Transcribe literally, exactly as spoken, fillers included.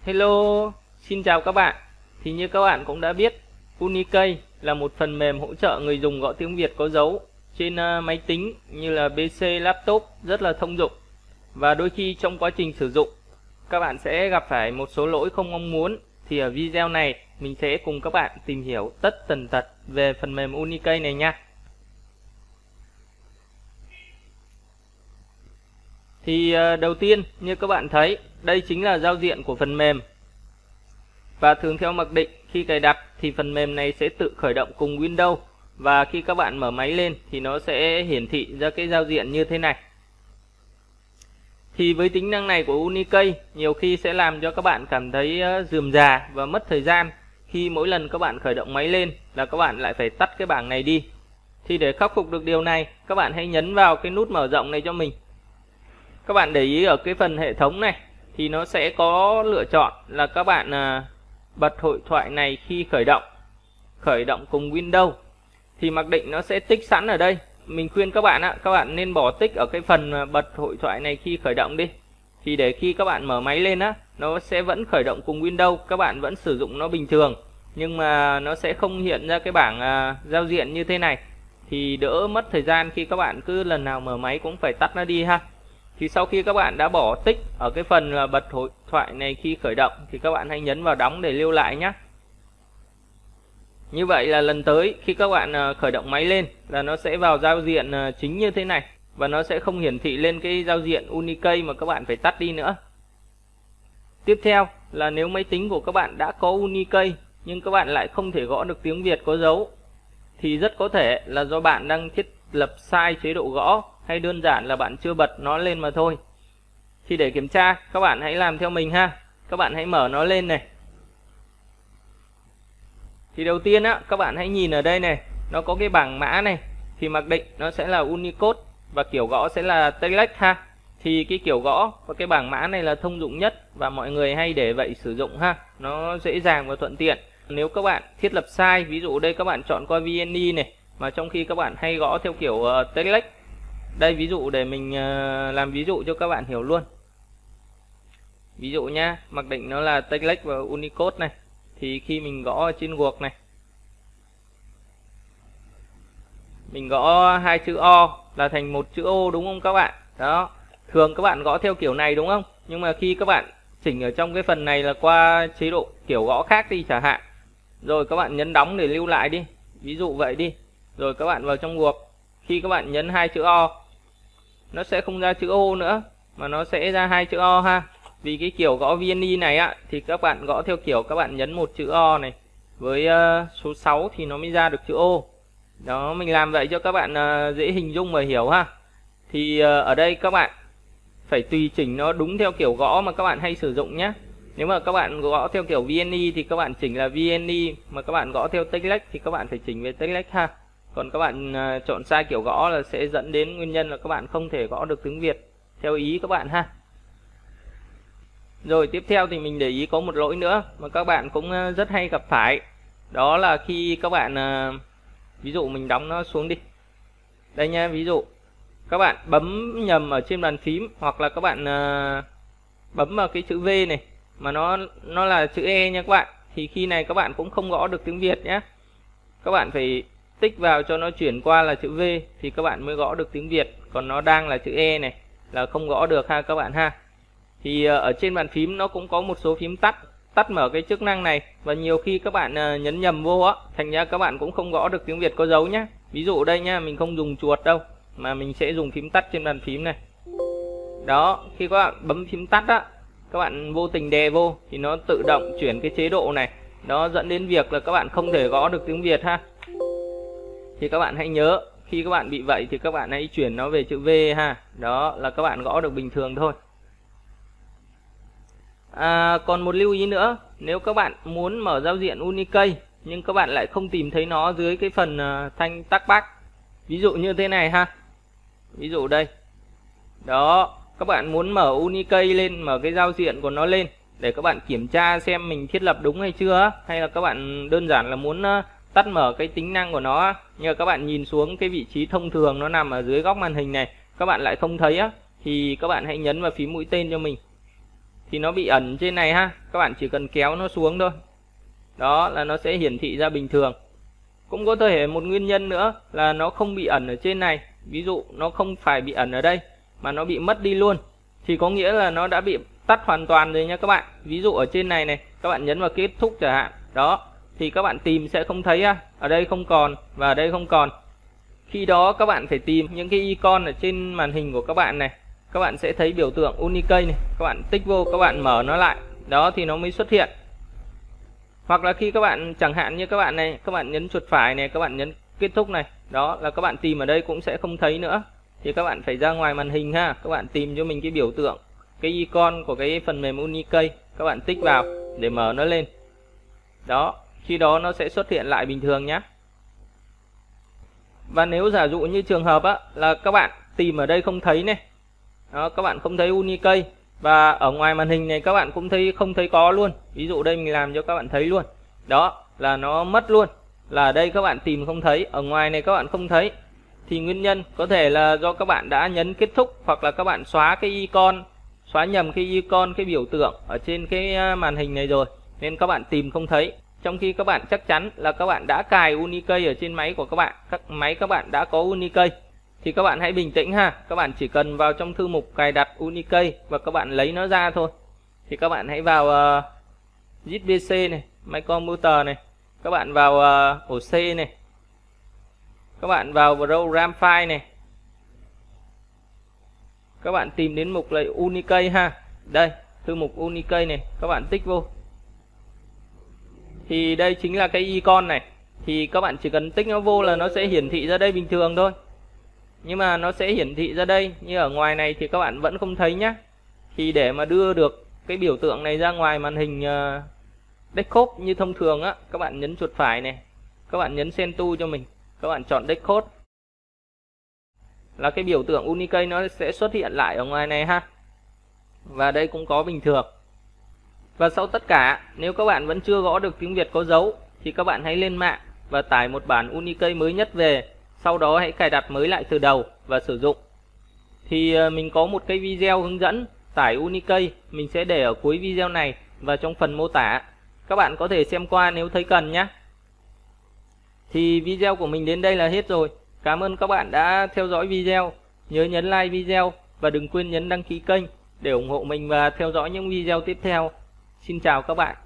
Hello, xin chào các bạn. Thì như các bạn cũng đã biết, Unikey là một phần mềm hỗ trợ người dùng gõ tiếng Việt có dấu trên uh, máy tính như là pê xê, laptop rất là thông dụng. Và đôi khi trong quá trình sử dụng, các bạn sẽ gặp phải một số lỗi không mong muốn. Thì ở video này, mình sẽ cùng các bạn tìm hiểu tất tần tật về phần mềm Unikey này nha. Thì uh, đầu tiên, như các bạn thấy, đây chính là giao diện của phần mềm. Và thường theo mặc định, khi cài đặt thì phần mềm này sẽ tự khởi động cùng Windows. Và khi các bạn mở máy lên thì nó sẽ hiển thị ra cái giao diện như thế này. Thì với tính năng này của Unikey, nhiều khi sẽ làm cho các bạn cảm thấy rườm rà và mất thời gian. Khi mỗi lần các bạn khởi động máy lên là các bạn lại phải tắt cái bảng này đi. Thì để khắc phục được điều này, các bạn hãy nhấn vào cái nút mở rộng này cho mình. Các bạn để ý ở cái phần hệ thống này thì nó sẽ có lựa chọn là các bạn à, bật hội thoại này khi khởi động, khởi động cùng Windows. Thì mặc định nó sẽ tích sẵn ở đây. Mình khuyên các bạn á, các bạn nên bỏ tích ở cái phần bật hội thoại này khi khởi động đi. Thì để khi các bạn mở máy lên á, nó sẽ vẫn khởi động cùng Windows, các bạn vẫn sử dụng nó bình thường. Nhưng mà nó sẽ không hiện ra cái bảng à, giao diện như thế này. Thì đỡ mất thời gian khi các bạn cứ lần nào mở máy cũng phải tắt nó đi ha. Thì sau khi các bạn đã bỏ tích ở cái phần là bật hội thoại này khi khởi động thì các bạn hãy nhấn vào đóng để lưu lại nhé. Như vậy là lần tới khi các bạn khởi động máy lên là nó sẽ vào giao diện chính như thế này. Và nó sẽ không hiển thị lên cái giao diện Unikey mà các bạn phải tắt đi nữa. Tiếp theo là nếu máy tính của các bạn đã có Unikey nhưng các bạn lại không thể gõ được tiếng Việt có dấu, thì rất có thể là do bạn đang thiết lập sai chế độ gõ, hay đơn giản là bạn chưa bật nó lên mà thôi. Thì để kiểm tra, các bạn hãy làm theo mình ha. Các bạn hãy mở nó lên này. Thì đầu tiên á, các bạn hãy nhìn ở đây này, nó có cái bảng mã này. Thì mặc định nó sẽ là Unicode và kiểu gõ sẽ là Telex ha. Thì cái kiểu gõ và cái bảng mã này là thông dụng nhất và mọi người hay để vậy sử dụng ha. Nó dễ dàng và thuận tiện. Nếu các bạn thiết lập sai, ví dụ đây các bạn chọn qua vê en e này, mà trong khi các bạn hay gõ theo kiểu uh, Telex. Đây ví dụ để mình uh, làm ví dụ cho các bạn hiểu luôn. Ví dụ nhá, mặc định nó là Telex và Unicode này. Thì khi mình gõ ở trên guộc này, mình gõ hai chữ O là thành một chữ O đúng không các bạn? Đó, thường các bạn gõ theo kiểu này đúng không? Nhưng mà khi các bạn chỉnh ở trong cái phần này là qua chế độ kiểu gõ khác đi chẳng hạn. Rồi các bạn nhấn đóng để lưu lại đi. Ví dụ vậy đi. Rồi các bạn vào trong guộc. Khi các bạn nhấn hai chữ O, nó sẽ không ra chữ O nữa, mà nó sẽ ra hai chữ O ha. Vì cái kiểu gõ vê en e này á, thì các bạn gõ theo kiểu các bạn nhấn một chữ O này với uh, số sáu thì nó mới ra được chữ O. Đó, mình làm vậy cho các bạn uh, dễ hình dung và hiểu ha. Thì uh, ở đây các bạn phải tùy chỉnh nó đúng theo kiểu gõ mà các bạn hay sử dụng nhé. Nếu mà các bạn gõ theo kiểu vê en e thì các bạn chỉnh là vê en e, mà các bạn gõ theo Telex thì các bạn phải chỉnh về Telex ha. Còn các bạn uh, chọn sai kiểu gõ là sẽ dẫn đến nguyên nhân là các bạn không thể gõ được tiếng Việt theo ý các bạn ha. Rồi tiếp theo thì mình để ý có một lỗi nữa mà các bạn cũng uh, rất hay gặp phải. Đó là khi các bạn uh, ví dụ mình đóng nó xuống đi. Đây nha, ví dụ các bạn bấm nhầm ở trên bàn phím, hoặc là các bạn uh, bấm vào cái chữ V này mà nó nó là chữ E nha các bạn. Thì khi này các bạn cũng không gõ được tiếng Việt nhé. Các bạn phải tích vào cho nó chuyển qua là chữ V thì các bạn mới gõ được tiếng Việt. Còn nó đang là chữ E này là không gõ được ha các bạn ha. Thì uh, ở trên bàn phím nó cũng có một số phím tắt, tắt mở cái chức năng này. Và nhiều khi các bạn uh, nhấn nhầm vô á, thành ra các bạn cũng không gõ được tiếng Việt có dấu nhé. Ví dụ đây nha, mình không dùng chuột đâu, mà mình sẽ dùng phím tắt trên bàn phím này. Đó, khi các bạn bấm phím tắt á, các bạn vô tình đè vô thì nó tự động chuyển cái chế độ này. Nó dẫn đến việc là các bạn không thể gõ được tiếng Việt ha. Thì các bạn hãy nhớ, khi các bạn bị vậy thì các bạn hãy chuyển nó về chữ V ha. Đó là các bạn gõ được bình thường thôi. À, còn một lưu ý nữa, nếu các bạn muốn mở giao diện Unikey nhưng các bạn lại không tìm thấy nó dưới cái phần uh, thanh tắc bác, ví dụ như thế này ha. Ví dụ đây. Đó, các bạn muốn mở Unikey lên, mở cái giao diện của nó lên để các bạn kiểm tra xem mình thiết lập đúng hay chưa, hay là các bạn đơn giản là muốn uh, tắt mở cái tính năng của nó. Nhưng mà các bạn nhìn xuống cái vị trí thông thường nó nằm ở dưới góc màn hình này, các bạn lại không thấy á, thì các bạn hãy nhấn vào phím mũi tên cho mình. Thì thì nó bị ẩn trên này ha. Các bạn chỉ cần kéo nó xuống thôi. Đó là nó sẽ hiển thị ra bình thường. Cũng có thể một nguyên nhân nữa là nó không bị ẩn ở trên này. Ví dụ nó không phải bị ẩn ở đây mà nó bị mất đi luôn, thì có nghĩa là nó đã bị tắt hoàn toàn rồi nha các bạn. Ví dụ ở trên này này, các bạn nhấn vào kết thúc chẳng hạn. Đó, thì các bạn tìm sẽ không thấy á. Ở đây không còn và ở đây không còn. Khi đó các bạn phải tìm những cái icon ở trên màn hình của các bạn này. Các bạn sẽ thấy biểu tượng Unicode này. Các bạn tích vô, các bạn mở nó lại. Đó thì nó mới xuất hiện. Hoặc là khi các bạn chẳng hạn như các bạn này, các bạn nhấn chuột phải này, các bạn nhấn kết thúc này. Đó là các bạn tìm ở đây cũng sẽ không thấy nữa. Thì các bạn phải ra ngoài màn hình ha. Các bạn tìm cho mình cái biểu tượng, cái icon của cái phần mềm Unicode. Các bạn tích vào để mở nó lên. Đó, khi đó nó sẽ xuất hiện lại bình thường nhé. Và nếu giả dụ như trường hợp á, là các bạn tìm ở đây không thấy này. Đó, các bạn không thấy Unicode. Và ở ngoài màn hình này các bạn cũng thấy không thấy có luôn. Ví dụ đây mình làm cho các bạn thấy luôn. Đó là nó mất luôn. Là ở đây các bạn tìm không thấy, ở ngoài này các bạn không thấy. Thì nguyên nhân có thể là do các bạn đã nhấn kết thúc, hoặc là các bạn xóa cái icon, xóa nhầm cái icon, cái biểu tượng ở trên cái màn hình này rồi, nên các bạn tìm không thấy. Trong khi các bạn chắc chắn là các bạn đã cài Unicode ở trên máy của các bạn, các máy các bạn đã có Unicode. Thì các bạn hãy bình tĩnh ha. Các bạn chỉ cần vào trong thư mục cài đặt Unicode và các bạn lấy nó ra thôi. Thì các bạn hãy vào uh, giê i tê pê xê này, My Computer này. Các bạn vào uh, ổ C này. Các bạn vào Program File này. Các bạn tìm đến mục là Unicode ha. Đây, thư mục Unicode này. Các bạn tích vô. Thì đây chính là cái icon này. Thì các bạn chỉ cần tích nó vô là nó sẽ hiển thị ra đây bình thường thôi. Nhưng mà nó sẽ hiển thị ra đây, như ở ngoài này thì các bạn vẫn không thấy nhé. Thì để mà đưa được cái biểu tượng này ra ngoài màn hình uh, desktop như thông thường á, các bạn nhấn chuột phải này, các bạn nhấn Send to cho mình, các bạn chọn desktop, là cái biểu tượng Unicode nó sẽ xuất hiện lại ở ngoài này ha. Và đây cũng có bình thường. Và sau tất cả, nếu các bạn vẫn chưa gõ được tiếng Việt có dấu thì các bạn hãy lên mạng và tải một bản Unicode mới nhất về. Sau đó hãy cài đặt mới lại từ đầu và sử dụng. Thì mình có một cái video hướng dẫn tải Unicode, mình sẽ để ở cuối video này và trong phần mô tả. Các bạn có thể xem qua nếu thấy cần nhé. Thì video của mình đến đây là hết rồi. Cảm ơn các bạn đã theo dõi video. Nhớ nhấn like video và đừng quên nhấn đăng ký kênh để ủng hộ mình và theo dõi những video tiếp theo. Xin chào các bạn.